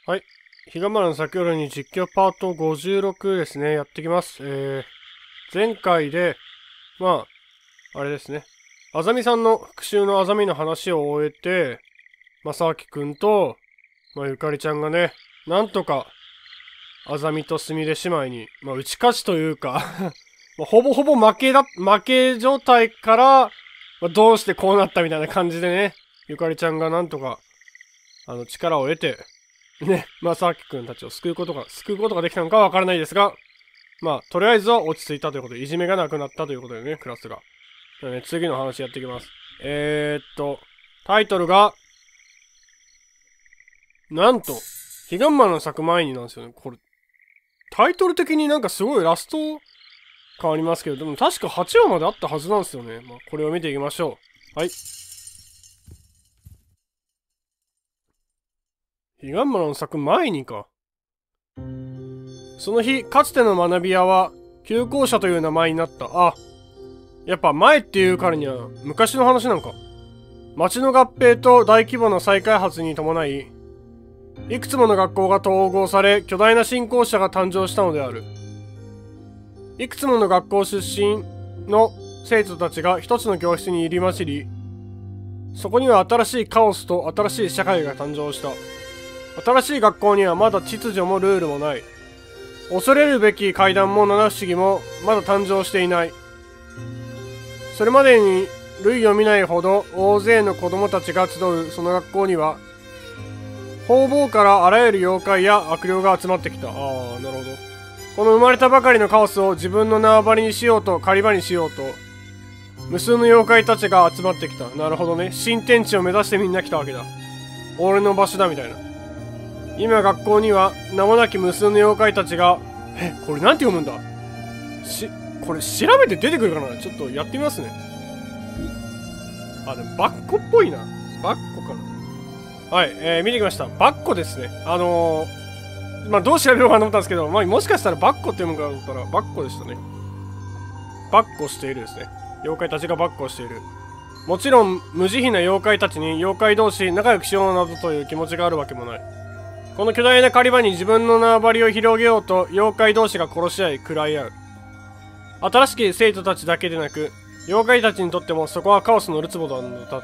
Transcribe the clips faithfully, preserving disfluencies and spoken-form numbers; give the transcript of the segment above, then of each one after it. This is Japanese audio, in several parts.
はい。彼岸花の先ほどに実況パートごじゅうろくですね。やってきます。えー、前回で、まあ、あれですね。あざみさんの復讐のあざみの話を終えて、まさあきくんと、まあ、ゆかりちゃんがね、なんとか、あざみとすみれ姉妹に、まあ、打ち勝ちというかまあ、ほぼほぼ負けだ、負け状態から、まあ、どうしてこうなったみたいな感じでね、ゆかりちゃんがなんとか、あの、力を得て、ね、まさきくんたちを救うことが、救うことができたのかわからないですが、まあ、とりあえずは落ち着いたということで、いじめがなくなったということでね、クラスが。ね、次の話やっていきます。えー、っと、タイトルが、なんと、彼岸花の咲く前になんですよね。これ、タイトル的になんかすごいラスト感ありますけど、でも確かはちわまであったはずなんですよね。まあ、これを見ていきましょう。はい。彼岸花の咲く前にか。その日、かつての学び屋は、旧校舎という名前になった。あ、やっぱ前っていうからには、昔の話なんか。町の合併と大規模な再開発に伴い、いくつもの学校が統合され、巨大な新校舎が誕生したのである。いくつもの学校出身の生徒たちが一つの教室に入り混じり、そこには新しいカオスと新しい社会が誕生した。新しい学校にはまだ秩序もルールもない。恐れるべき階段も七不思議もまだ誕生していない。それまでに類を見ないほど大勢の子供たちが集うその学校には、方々からあらゆる妖怪や悪霊が集まってきた。ああ、なるほど。この生まれたばかりのカオスを自分の縄張りにしようと、狩り場にしようと、無数の妖怪たちが集まってきた。なるほどね。新天地を目指してみんな来たわけだ。俺の場所だみたいな。今学校には名もなき無数の妖怪たちが、え、これなんて読むんだし、これ調べて出てくるかな。ちょっとやってみますね。あ、でもバッコっぽいな。バッコかな。はい、えー、見てきました。バッコですね。あのー、まあ、どう調べようかなと思ったんですけど、まあ、もしかしたらバッコって読むかと思ったら、バッコでしたね。バッコしているですね。妖怪たちがバッコしている。もちろん、無慈悲な妖怪たちに妖怪同士仲良くしようなどという気持ちがあるわけもない。この巨大な狩り場に自分の縄張りを広げようと妖怪同士が殺し合い、喰らい合う。新しき生徒たちだけでなく、妖怪たちにとってもそこはカオスのるつぼだった。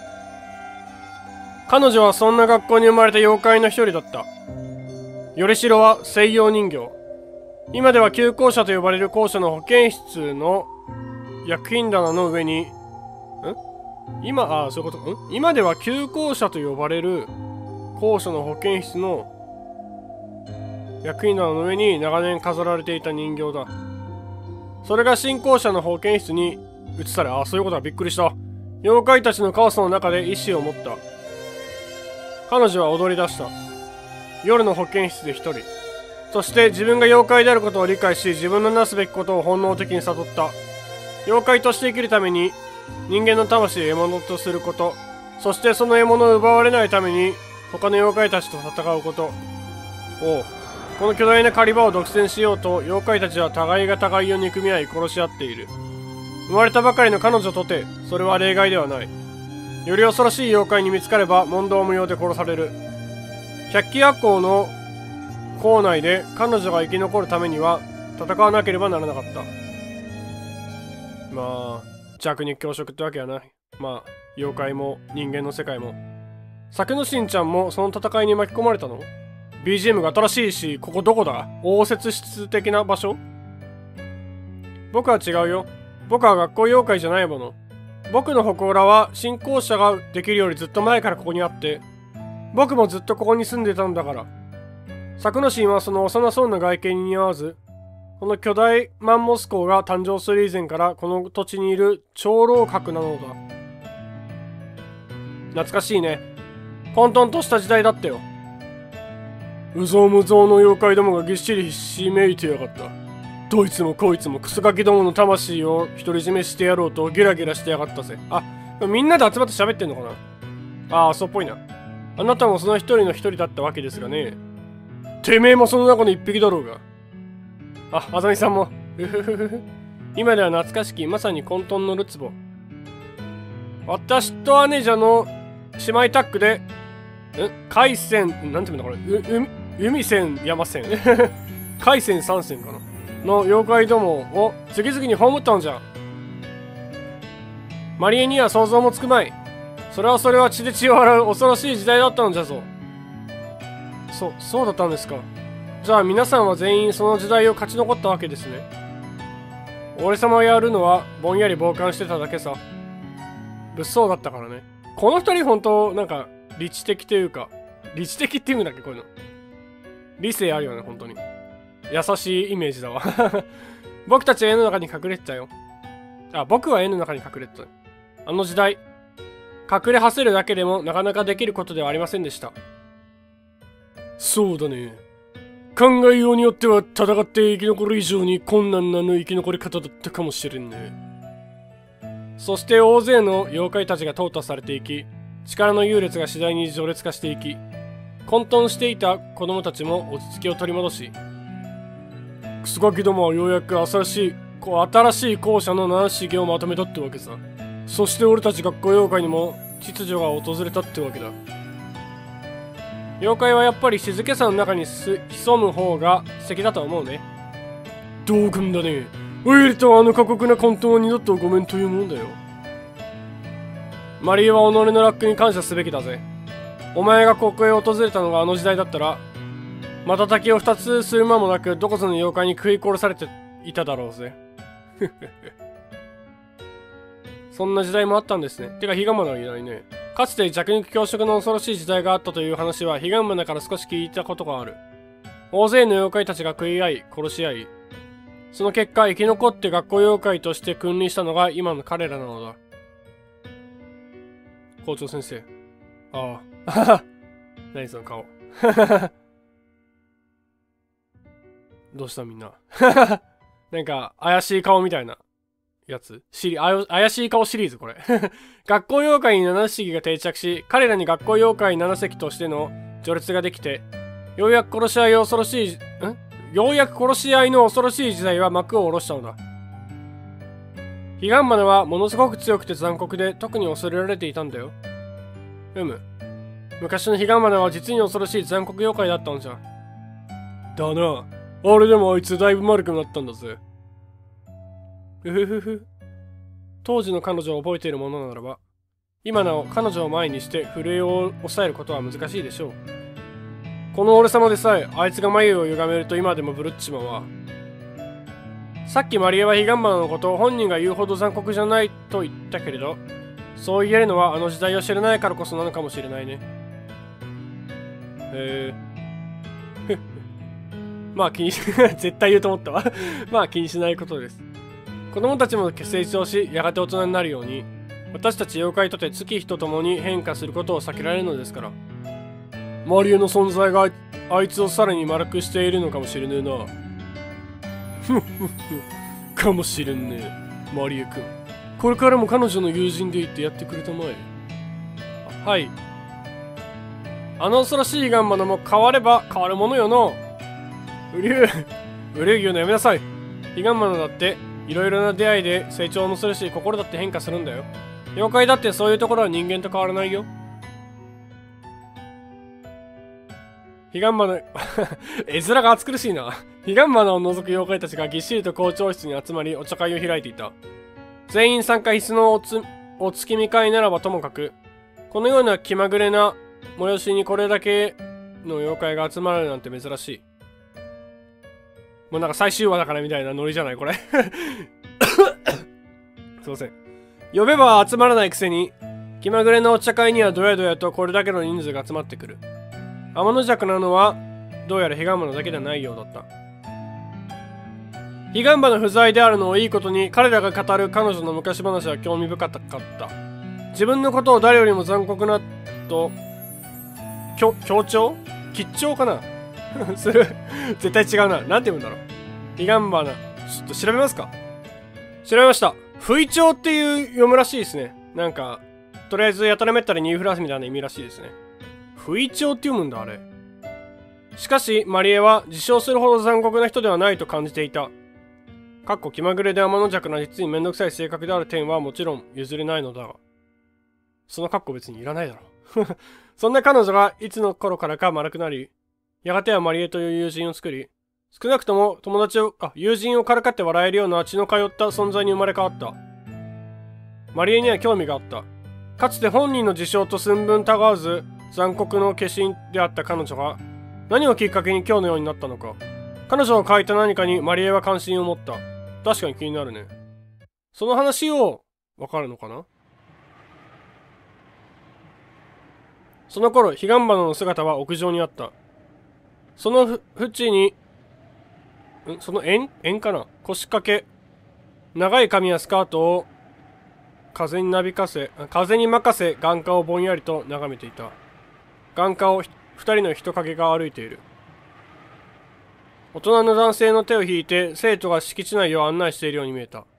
彼女はそんな学校に生まれた妖怪の一人だった。よりしろは西洋人形。今では旧校舎と呼ばれる校舎の保健室の薬品棚の上に、ん今、ああ、そういうこと。ん今では旧校舎と呼ばれる校舎の保健室の薬品棚の上に長年飾られていた人形だ。それが新校舎の保健室に移され、ああ、そういうことはびっくりした。妖怪たちのカオスの中で意志を持った。彼女は踊り出した。夜の保健室で一人。そして自分が妖怪であることを理解し、自分のなすべきことを本能的に悟った。妖怪として生きるために人間の魂を獲物とすること、そしてその獲物を奪われないために他の妖怪たちと戦うこと。おう。この巨大な狩り場を独占しようと妖怪たちは互いが互いを憎み合い殺し合っている。生まれたばかりの彼女とてそれは例外ではない。より恐ろしい妖怪に見つかれば問答無用で殺される。百鬼夜行の校内で彼女が生き残るためには戦わなければならなかった。まあ弱肉強食ってわけやな。まあ妖怪も人間の世界も。酒のしんちゃんもその戦いに巻き込まれたの？ ビージーエム が新しいし、ここどこだ？応接室的な場所？僕は違うよ。僕は学校妖怪じゃないもの。僕の祠は新校舎ができるよりずっと前からここにあって、僕もずっとここに住んでたんだから。作之進はその幼そうな外見に似合わず、この巨大マンモス校が誕生する以前からこの土地にいる長老閣なのだ。懐かしいね。混沌とした時代だったよ。うぞうむぞうの妖怪どもがぎっしりひしめいてやがった。どいつもこいつもクソガキどもの魂を独り占めしてやろうとゲラゲラしてやがったぜ。あ、みんなで集まって喋ってんのかな。ああ、そうっぽいな。あなたもその一人の一人だったわけですがね。てめえもその中の一匹だろうが。あ、あざみさんも。うふふふふ。今では懐かしき、まさに混沌のるつぼ。私と姉者の姉妹タッグで、 海線、なんていうんだこれ、う、う、海線、山線海線さん線かなの妖怪どもを次々に葬ったんじゃ。マリエには想像もつくまい。それはそれは血で血を洗う恐ろしい時代だったのじゃぞ。そ、そうだったんですか。じゃあ皆さんは全員その時代を勝ち残ったわけですね。俺様がやるのはぼんやり傍観してただけさ。物騒だったからね。この二人本当なんか理知的というか、理知的っていうんだっけこういうの。理性あるよね、本当に。優しいイメージだわ。僕たちは絵の中に隠れてたよ。あ、僕は絵の中に隠れてた。あの時代、隠れはせるだけでもなかなかできることではありませんでした。そうだね。考えようによっては戦って生き残る以上に困難なの生き残り方だったかもしれんね。そして大勢の妖怪たちが淘汰されていき、力の優劣が次第に序列化していき、混沌していた子供たちも落ち着きを取り戻し、クソガキどもはようやく新しい、こう新しい校舎の七不思議をまとめたってわけさ。そして俺たち学校妖怪にも秩序が訪れたってわけだ。妖怪はやっぱり静けさの中に潜む方が素敵だと思うね。どうくんだね。ウェルとあの過酷な混沌は二度とごめんというもんだよ。マリエは己のラックに感謝すべきだぜ。お前がここへ訪れたのがあの時代だったら、瞬きを二つする間もなくどこぞの妖怪に食い殺されていただろうぜ。そんな時代もあったんですね。てか、ヒガンマナはいないね。かつて弱肉強食の恐ろしい時代があったという話は、ヒガンマナから少し聞いたことがある。大勢の妖怪たちが食い合い、殺し合い。その結果、生き残って学校妖怪として君臨したのが今の彼らなのだ。校長先生。ああ。何その顔。どうしたみんな。なんか、怪しい顔みたいな。やつシリあよ怪しい顔シリーズこれ。学校妖怪に七不思議が定着し、彼らに学校妖怪七隻としての序列ができて、ようやく殺し合いを恐ろしい、んようやく殺し合いの恐ろしい時代は幕を下ろしたのだ。ヒガンマナはものすごく強くて残酷で特に恐れられていたんだよ。うむ。昔のヒガンマナは実に恐ろしい残酷妖怪だったんじゃ。だな。あれでもあいつだいぶ丸くなったんだぜ。うふふふ。当時の彼女を覚えているものならば、今なお彼女を前にして震えを抑えることは難しいでしょう。この俺様でさえ、あいつが眉を歪めると今でもブルッチマは。さっきマリエはヒガンマナのことを本人が言うほど残酷じゃないと言ったけれど、そう言えるのはあの時代を知らないからこそなのかもしれないね。へえ。まあ気にし、絶対言うと思ったわ。まあ気にしないことです。子供たちも成長し、やがて大人になるように、私たち妖怪とて月日とともに変化することを避けられるのですから。マリエの存在があいつをさらに丸くしているのかもしれねえな。ふっふっふ。かもしれんねえ、マリエくん。これからも彼女の友人でいてやってくれたまえ。はい。あの恐ろしいガンマナも変われば変わるものよの。うりゅう、うりゅう言うのやめなさい。ヒガンマナだって、いろいろな出会いで成長もするし、心だって変化するんだよ。妖怪だってそういうところは人間と変わらないよ。ヒガンマナ、絵面が暑苦しいな。ヒガンマナを除く妖怪たちがぎっしりと校長室に集まり、お茶会を開いていた。全員参加必須のおつ、お月見会ならばともかく、このような気まぐれな催しにこれだけの妖怪が集まるなんて珍しい。もうなんか最終話だからみたいなノリじゃないこれ。すいません。呼べば集まらないくせに、気まぐれのお茶会にはどやどやとこれだけの人数が集まってくる。天の弱なのは、どうやらヒガンバナだけではないようだった。ヒガンバナ不在であるのをいいことに、彼らが語る彼女の昔話は興味深かった。自分のことを誰よりも残酷な、と、強調吉兆かなする。絶対違うな。なんて言うんだろう。ヒガンバナ。ちょっと調べますか。調べました。不意調っていう読むらしいですね。なんか、とりあえずやたらめったらニューフランスみたいな意味らしいですね。不意調って読むんだ、あれ。しかし、マリエは自称するほど残酷な人ではないと感じていた。かっこ気まぐれで天の弱な実にめんどくさい性格である点はもちろん譲れないのだが。そのカッコ別にいらないだろそんな彼女がいつの頃からか丸くなり、やがてはマリエという友人を作り、少なくとも友達を、あ、友人をからかって笑えるような血の通った存在に生まれ変わった。マリエには興味があった。かつて本人の自称と寸分たがわず残酷の化身であった彼女が、何をきっかけに今日のようになったのか。彼女が書いた何かにマリエは関心を持った。確かに気になるね。その話を、わかるのかな。その頃、彼岸花の姿は屋上にあった。そのふ、縁に、んその円円かな腰掛け。長い髪やスカートを風になびかせ、風に任せ眼下をぼんやりと眺めていた。眼下を二人の人影が歩いている。大人の男性の手を引いて生徒が敷地内を案内しているように見えた。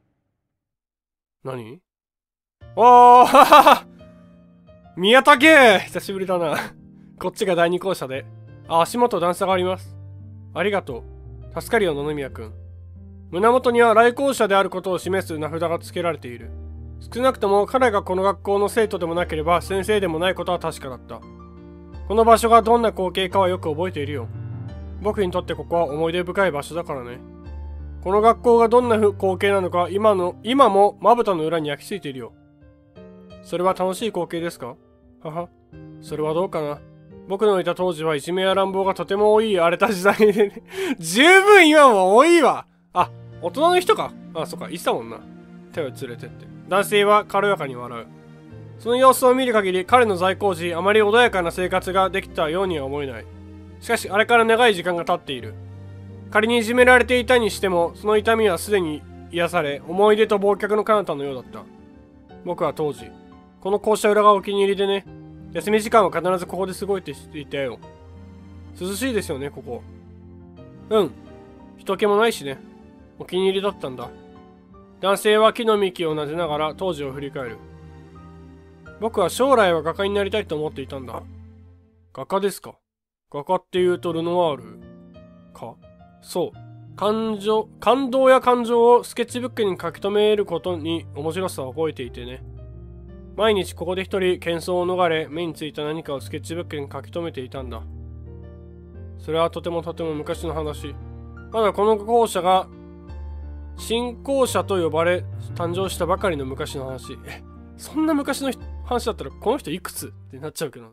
何？おーははは宮武久しぶりだな。こっちが第二校舎で。あ、足元段差があります。ありがとう。助かるよ、野々宮くん。胸元には来校舎であることを示す名札が付けられている。少なくとも彼がこの学校の生徒でもなければ先生でもないことは確かだった。この場所がどんな光景かはよく覚えているよ。僕にとってここは思い出深い場所だからね。この学校がどんな光景なのか今の、今もまぶたの裏に焼き付いているよ。それは楽しい光景ですか？はは。それはどうかな。僕のいた当時はいじめや乱暴がとても多い荒れた時代でね。十分今も多いわ。あ、大人の人か。あ、そっか、いたもんな。手を連れてって。男性は軽やかに笑う。その様子を見る限り彼の在校時あまり穏やかな生活ができたようには思えない。しかしあれから長い時間が経っている。仮にいじめられていたにしてもその痛みはすでに癒され思い出と忘却の彼方のようだった。僕は当時この校舎裏がお気に入りでね、休み時間は必ずここで過ごいていたよ。涼しいですよね、ここ。うん。人気もないしね。お気に入りだったんだ。男性は木の幹をなでながら当時を振り返る。僕は将来は画家になりたいと思っていたんだ。画家ですか。画家って言うとルノワールか。そう。感情、感動や感情をスケッチブックに書き留めることに面白さを覚えていてね。毎日ここで一人喧騒を逃れ目についた何かをスケッチブックに書き留めていたんだ。それはとてもとても昔の話。まだこの校舎が新校舎と呼ばれ誕生したばかりの昔の話。え、そんな昔の話だったらこの人いくつってなっちゃうけど。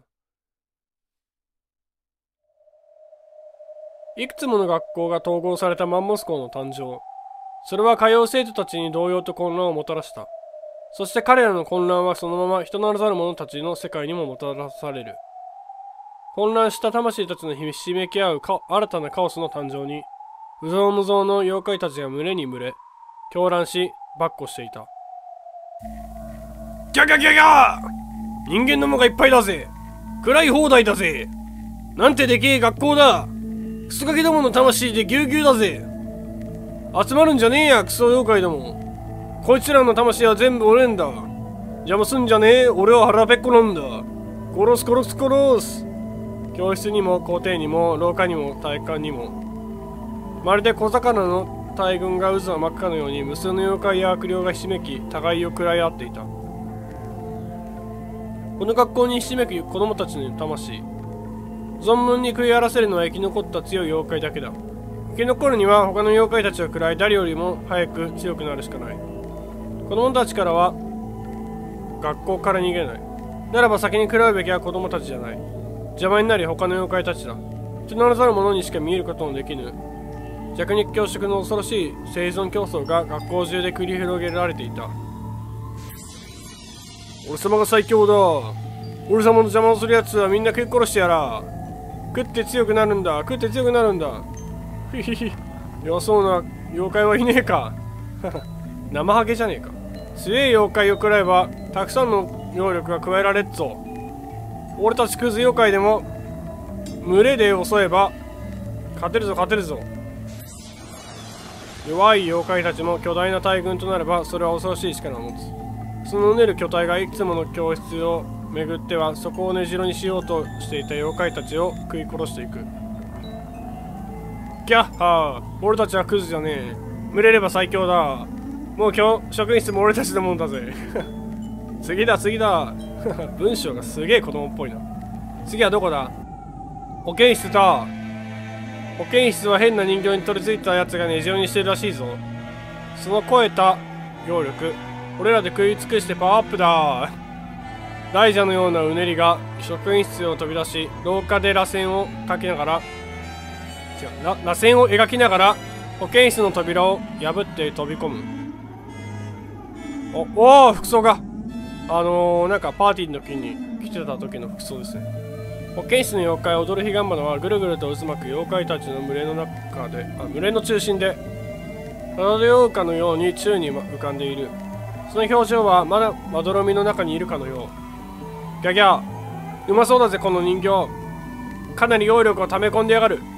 いくつもの学校が統合されたマンモス校の誕生。それは通う生徒たちに動揺と混乱をもたらした。そして彼らの混乱はそのまま人ならざる者たちの世界にももたらされる。混乱した魂たちのひしめき合う新たなカオスの誕生に、うぞうむぞうの妖怪たちが群れに群れ、狂乱し、跋扈していた。ギャギャギャギャー！人間どもがいっぱいだぜ！暗い放題だぜ！なんてでけえ学校だ！クソガキどもの魂でギュウギュウだぜ！集まるんじゃねえや、クソ妖怪ども！こいつらの魂は全部俺んだ。邪魔すんじゃねえ、俺は腹ペッコなんだ。殺す殺す殺す。教室にも校庭にも廊下にも体育館にも、まるで小魚の大群が渦を巻くかのように無数の妖怪や悪霊がひしめき互いを喰らい合っていた。この学校にひしめく子供たちの魂、存分に食い荒らせるのは生き残った強い妖怪だけだ。生き残るには他の妖怪たちを食らい誰よりも早く強くなるしかない。子供たちからは学校から逃げない。ならば先に食らうべきは子供たちじゃない。邪魔になり他の妖怪たちだ。人ならざる者にしか見えることのできぬ弱肉強食の恐ろしい生存競争が学校中で繰り広げられていた。俺様が最強だ。俺様の邪魔をする奴はみんな食い殺してやら。食って強くなるんだ。食って強くなるんだ。ひひひ。弱そうな妖怪はいねえか。生ハゲじゃねえか。強い妖怪を食らえばたくさんの能力が加えられっぞ。俺たちクズ妖怪でも群れで襲えば勝てるぞ勝てるぞ。弱い妖怪たちも巨大な大群となればそれは恐ろしい力を持つ。そのうねる巨体がいくつもの教室を巡ってはそこを根城にしようとしていた妖怪たちを食い殺していく。ギャッハー、俺たちはクズじゃねえ。群れれば最強だ。もう今日職員室も俺たちのもんだぜ。次だ次だ。 文章がすげえ子供っぽいな。次はどこだ？保健室だ。保健室は変な人形に取り付いたやつが根城にしてるらしいぞ。その超えた揚力、俺らで食い尽くしてパワーアップだ。大蛇のようなうねりが職員室を飛び出し、廊下で螺旋を描きながら違うら螺旋を描きながら保健室の扉を破って飛び込む。おおー、服装があのー、なんかパーティーの時に着てた時の服装ですね。保健室の妖怪踊る彼岸花はぐるぐると渦巻く妖怪たちの群れの中であ群れの中心で漂うかのように宙に浮かんでいる。その表情はまだまどろみの中にいるかのよう。ギャギャー、うまそうだぜこの人形。かなり揚力を溜め込んでやがる。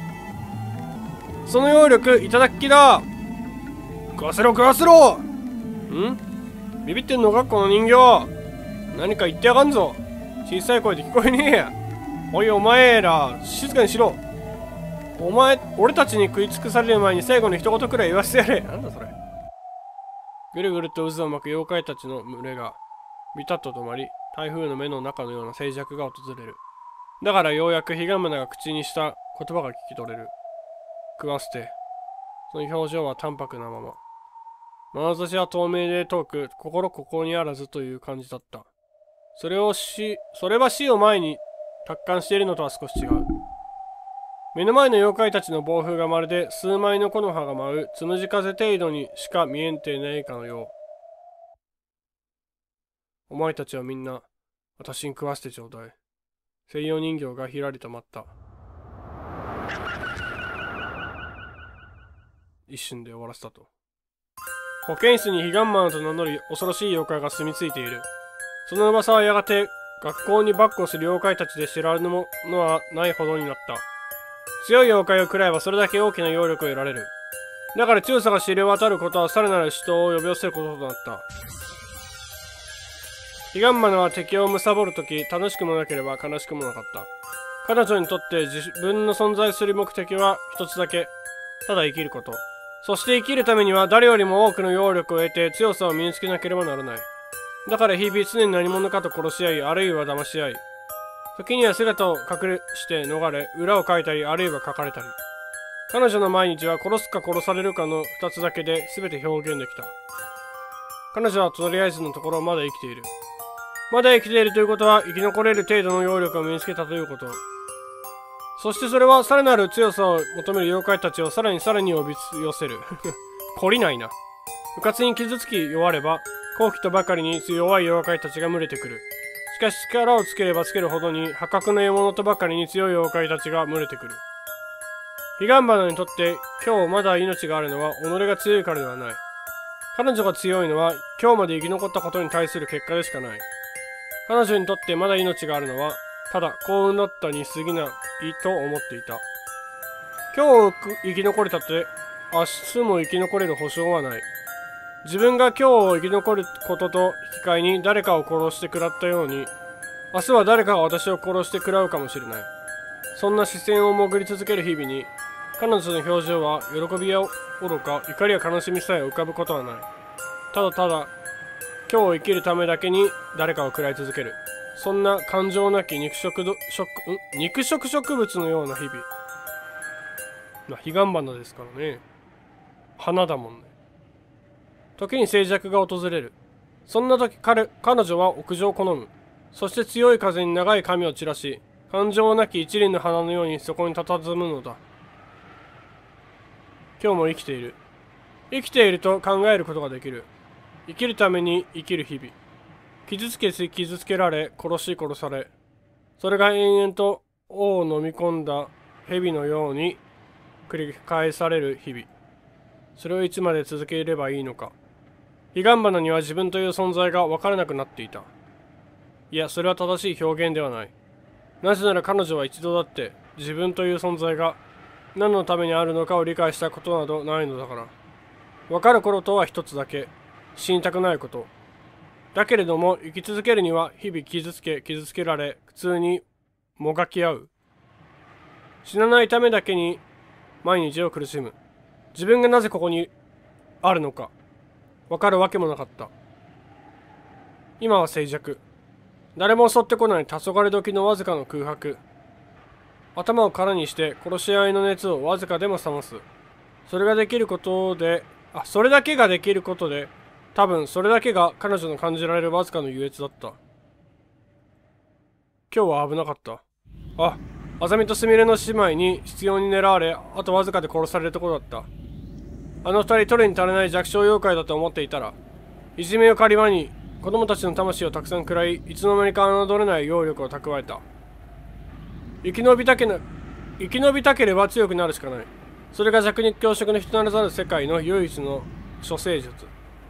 その揚力いただきだ。食わせろ食わせろ。んビビってんのかこの人形。何か言ってやがんぞ。小さい声で聞こえねえや。おいお前ら静かにしろ。お前俺たちに食い尽くされる前に最後の一言くらい言わせてやれ。なんだそれ。ぐるぐると渦を巻く妖怪たちの群れがビタッと止まり、台風の目の中のような静寂が訪れる。だからようやく彼岸花が口にした言葉が聞き取れる。食わせて。その表情は淡白なまま。眼差しは透明で遠く、心ここにあらずという感じだった。それを死、それは死を前に達観しているのとは少し違う。目の前の妖怪たちの暴風がまるで数枚の木の葉が舞うつむじ風程度にしか見えんていないかのよう。お前たちはみんな、私に食わせてちょうだい。西洋人形がひらりと待った。一瞬で終わらせたと。保健室に彼岸花と名乗り恐ろしい妖怪が住み着いている。その噂はやがて学校に跋扈する妖怪たちで知られるものはないほどになった。強い妖怪を食らえばそれだけ大きな揚力を得られる。だから強さが知れ渡ることはさらなる死闘を呼び寄せることとなった。彼岸花は敵を貪るとき楽しくもなければ悲しくもなかった。彼女にとって自分の存在する目的は一つだけ。ただ生きること。そして生きるためには誰よりも多くの揚力を得て強さを身につけなければならない。だから日々常に何者かと殺し合い、あるいは騙し合い。時には姿を隠して逃れ、裏をかいたり、あるいは書かれたり。彼女の毎日は殺すか殺されるかの二つだけで全て表現できた。彼女はとりあえずのところまだ生きている。まだ生きているということは生き残れる程度の揚力を身につけたということ。そしてそれはさらなる強さを求める妖怪たちをさらにさらに呼び寄せる。懲りないな。うかつに傷つき弱れば、好奇とばかりに弱い妖怪たちが群れてくる。しかし力をつければつけるほどに破格の獲物とばかりに強い妖怪たちが群れてくる。彼岸花にとって今日まだ命があるのは己が強いからではない。彼女が強いのは今日まで生き残ったことに対する結果でしかない。彼女にとってまだ命があるのはただ幸運だったに過ぎないと思っていた。今日生き残れたって明日も生き残れる保証はない。自分が今日を生き残ることと引き換えに誰かを殺して食らったように、明日は誰かが私を殺して食らうかもしれない。そんな視線を潜り続ける日々に、彼女の表情は喜びや愚か、怒りや悲しみさえ浮かぶことはない。ただただ、今日を生きるためだけに誰かを食らい続ける。そんな感情なき肉食ど食ん肉食植物のような日々。まあ、彼岸花ですからね。花だもんね。時に静寂が訪れる。そんな時彼、彼女は屋上を好む。そして強い風に長い髪を散らし、感情なき一輪の花のようにそこに佇むのだ。今日も生きている。生きていると考えることができる。生きるために生きる日々。傷つけし傷つけられ、殺し殺され。それが延々と王を飲み込んだ蛇のように繰り返される日々。それをいつまで続ければいいのか。彼岸花には自分という存在が分からなくなっていた。いや、それは正しい表現ではない。なぜなら彼女は一度だって自分という存在が何のためにあるのかを理解したことなどないのだから。分かる頃とは一つだけ。死にたくないこと。だけれども生き続けるには日々傷つけ傷つけられ苦痛にもがき合う。死なないためだけに毎日を苦しむ。自分がなぜここにあるのか分かるわけもなかった。今は静寂。 誰も襲ってこない黄昏時のわずかの空白。頭を空にして殺し合いの熱をわずかでも冷ます。それができることで、あ、それだけができることで、多分それだけが彼女の感じられるわずかの優越だった。今日は危なかった。あ、アザミとスミレの姉妹に執拗に狙われ、あとわずかで殺されるところだった。あの二人取るに足りない弱小妖怪だと思っていたら、いじめを借り場に子供たちの魂をたくさん食らい、いつの間にか侮れない揚力を蓄えた。生き延びたけな、生き延びたければ強くなるしかない。それが弱肉強食の人ならざる世界の唯一の処世術。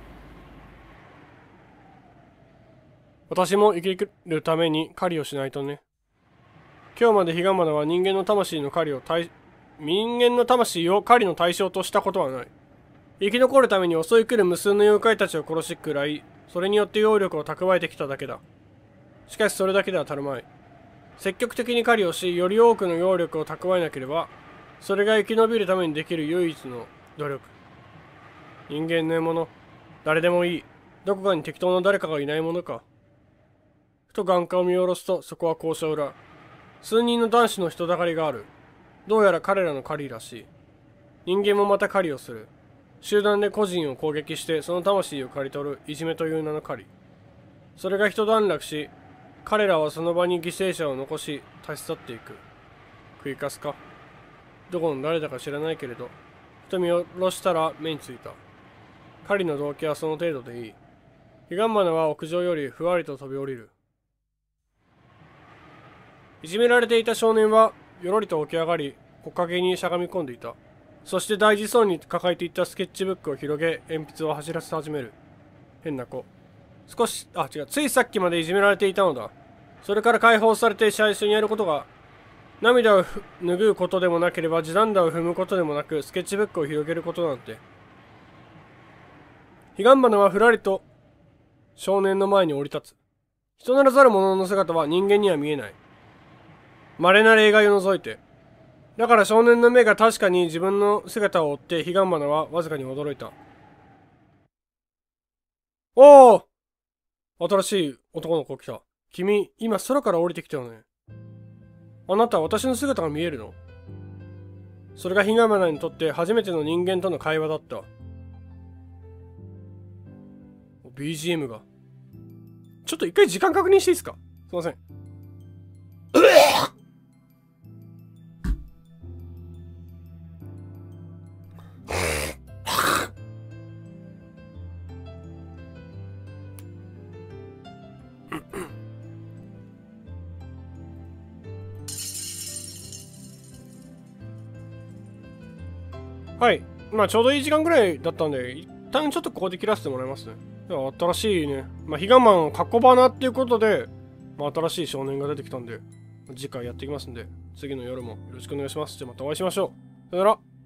私も生きるために狩りをしないとね。今日まで彼岸花は人間の魂の狩りを対、人間の魂を狩りの対象としたことはない。生き残るために襲い来る無数の妖怪たちを殺し食らい、それによって揚力を蓄えてきただけだ。しかしそれだけでは足るまい。積極的に狩りをし、より多くの揚力を蓄えなければ、それが生き延びるためにできる唯一の努力。人間の獲物、誰でもいい。どこかに適当な誰かがいないものか。ふと眼下を見下ろすと、そこは校舎裏。数人の男子の人だかりがある。どうやら彼らの狩りらしい。人間もまた狩りをする。集団で個人を攻撃してその魂を刈り取るいじめという名の狩り。それが一段落し、彼らはその場に犠牲者を残し立ち去っていく。食いかすか。どこの誰だか知らないけれど、ふと見下ろしたら目についた。狩りの動機はその程度でいい。彼岸花は屋上よりふわりと飛び降りる。いじめられていた少年はよろりと起き上がり、木陰にしゃがみ込んでいた。そして大事そうに抱えていたスケッチブックを広げ、鉛筆を走らせ始める。変な子。少し、あ、違う、ついさっきまでいじめられていたのだ。それから解放されて最初にやることが、涙を拭うことでもなければ、地団打を踏むことでもなく、スケッチブックを広げることなんて。彼岸花はふらりと少年の前に降り立つ。人ならざる者の姿は人間には見えない。稀な例外を除いて。だから少年の目が確かに自分の姿を追って彼岸花はわずかに驚いた。おお、新しい男の子来た。君、今空から降りてきたよね。あなたは私の姿が見えるの？それが彼岸花にとって初めての人間との会話だった。ビージーエム が。ちょっと一回時間確認していいですか？すいません。はい。まあちょうどいい時間ぐらいだったんで、一旦ちょっとここで切らせてもらいますね。では新しいね、まあ、彼岸花の過去花っていうことで、まあ、新しい少年が出てきたんで、次回やっていきますんで、次の夜もよろしくお願いします。じゃあまたお会いしましょう。さよなら。